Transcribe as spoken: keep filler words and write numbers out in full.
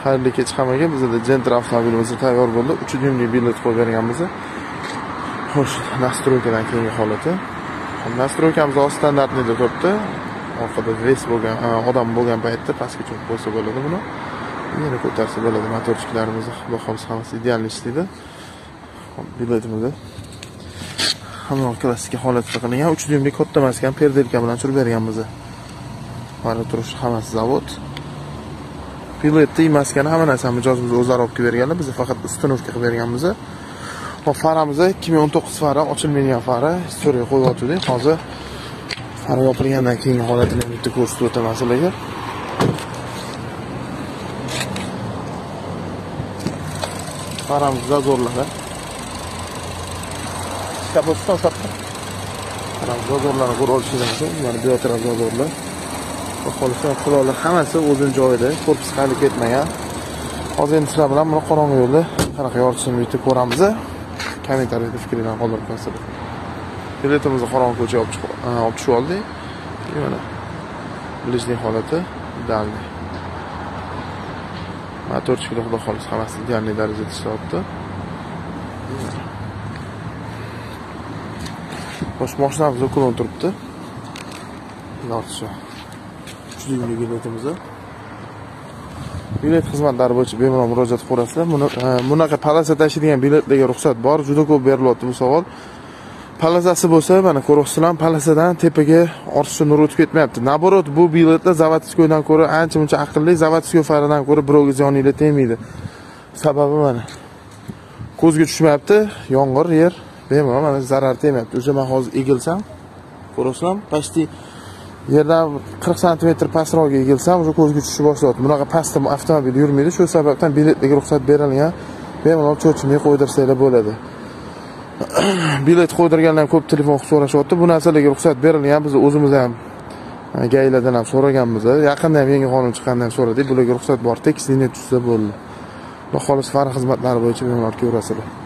Xayrli kech hammaga. Bizda Gentra avtomobilimiz tayyor bo'ldi. uch dyumli bilet qo'yib berganmiz. Xo'sh, nastroykadan keyingi holati. Nastroykamiz oz standartni deb turibdi. Orqada ves bo'lgan, odam bo'lgan paytda pastga cho'kib qo'ysa bo'ladi buni. Yana ko'tarsa bo'ladi. Motorchiklarimiz xudo xolisa hammasi ideal ishlaydi. Biletimizni hamma klassik holatda qilingan uch dyumli katta emas ekan, perdelka bilan tushirib berganmiz. Mana turish hammasi zavod. Biletni emaskan hamma narsani mijozimiz o'zlari olib kelib berganlar, biz faqat ustunovka qilib berganmiz. Va faramiz ikki ming o'n to'qqiz fara, ochilmagan fara, historiyaga qo'yib o'tdik. Hozir fara yopilgandan keyingi holatini bitta ko'rsatib o'taman sizlarga. Faramiz zazorlari. Kapotdan sapda. Faramiz zazorlarni ko'rib olishingiz mumkin. Mana bu yoqda zazorlar. Xolislar, qurollar hammasi o'zining joyida, korpus hali ketmagan. Hozir endi sizlar bilan buni qorong'i yo'lda qanaqa yoritishini bitta ko'ramiz. Kommentariyada fikringizni qoldirib qo'yinglar. Biletimizni qorong'i ko'chaga olib chiqib, olib tushib oldik. Mana bilishning holati idealni. Motorchiklar xudo xolis hammasi idealni darajada ishlayapti. Bosh mashinamiz ko'rinib turibdi. Yaxshi. Dyumli biletimiz. Bilet xizmatlari bo'yicha bemalol murojaat qilasiz. Buni bunaqa palasa tashiydigan biletlarga ruxsat bor. Juda ko'p berilyapti bu savol. Palasasi bo'lsa, mana ko'ryapsizlar, palasadan tepaga ortiqcha nur o'tib ketmayapti. Naborot, bu biletlar zavodskoydan ko'ra ancha-muncha aqlli, zavodskoy faradan ko'ra birovga ziyoninglar tegmaydi. Sababi mana ko'zga tushmayapti, yomg'ir, yer bemalol mana zarar tegmayapti. O'sha men hozir egilsam, ko'ryapsizlar, pasti yerdan qirq santimetr pastroqga egilsam, o'sha ko'zga tushishi boshlayapti. Bunaqa pastda avtomobil yurmaydi. Shu sababdan biletlarga ruxsat berilgan. Bemalol cho'chimay qo'ydirsanglar bo'ladi. Bilet qo'ydirganlar ko'p telefon qilib so'rashyapti. Bu narsalarga ruxsat berilgan. Biz o'zimiz ham gaylardan ham so'raganmiz. Yaqinda ham yangi qonun chiqqandan ham so'radik. Bularga ruxsat bor. Tekst liniya tushsa bo'ldi. Xudo xolis fara xizmatlari bo'yicha bemalol ko'rasizlar.